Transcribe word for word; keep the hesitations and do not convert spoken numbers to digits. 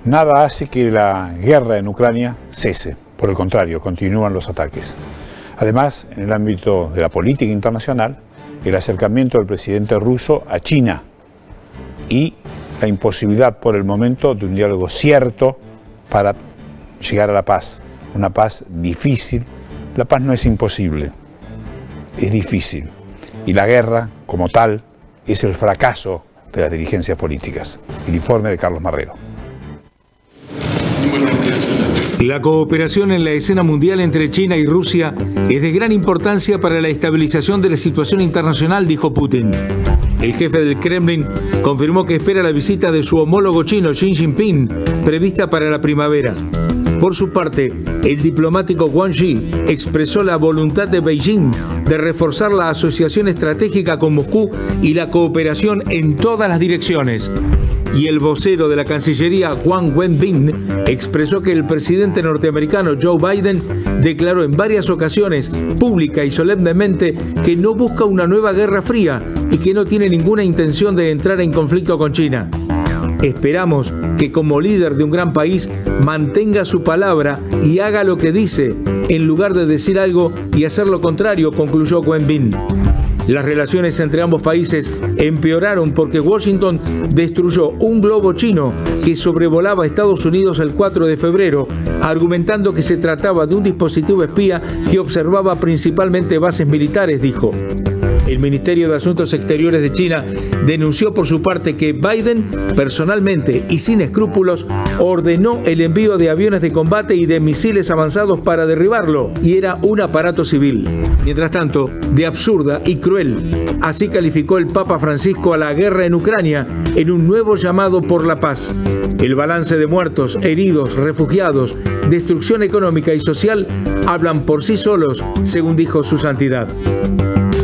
Nada hace que la guerra en Ucrania cese, por el contrario, continúan los ataques. Además, en el ámbito de la política internacional, el acercamiento del presidente ruso a China y la imposibilidad por el momento de un diálogo cierto para llegar a la paz. Una paz difícil. La paz no es imposible, es difícil. Y la guerra, como tal, es el fracaso de las dirigencias políticas. El informe de Carlos Marrero. La cooperación en la escena mundial entre China y Rusia es de gran importancia para la estabilización de la situación internacional, dijo Putin. El jefe del Kremlin confirmó que espera la visita de su homólogo chino Xi Jinping, prevista para la primavera. Por su parte, el diplomático Wang Yi expresó la voluntad de Beijing de reforzar la asociación estratégica con Moscú y la cooperación en todas las direcciones. Y el vocero de la Cancillería, Wang Wenbin, expresó que el presidente norteamericano Joe Biden declaró en varias ocasiones, pública y solemnemente, que no busca una nueva guerra fría y que no tiene ninguna intención de entrar en conflicto con China. Esperamos que como líder de un gran país mantenga su palabra y haga lo que dice, en lugar de decir algo y hacer lo contrario, concluyó Wenbin. Las relaciones entre ambos países empeoraron porque Washington destruyó un globo chino que sobrevolaba Estados Unidos el cuatro de febrero, argumentando que se trataba de un dispositivo espía que observaba principalmente bases militares, dijo. El Ministerio de Asuntos Exteriores de China denunció por su parte que Biden, personalmente y sin escrúpulos, ordenó el envío de aviones de combate y de misiles avanzados para derribarlo, y era un aparato civil. Mientras tanto, de absurda y cruel, así calificó el Papa Francisco a la guerra en Ucrania en un nuevo llamado por la paz. El balance de muertos, heridos, refugiados, destrucción económica y social hablan por sí solos, según dijo su santidad.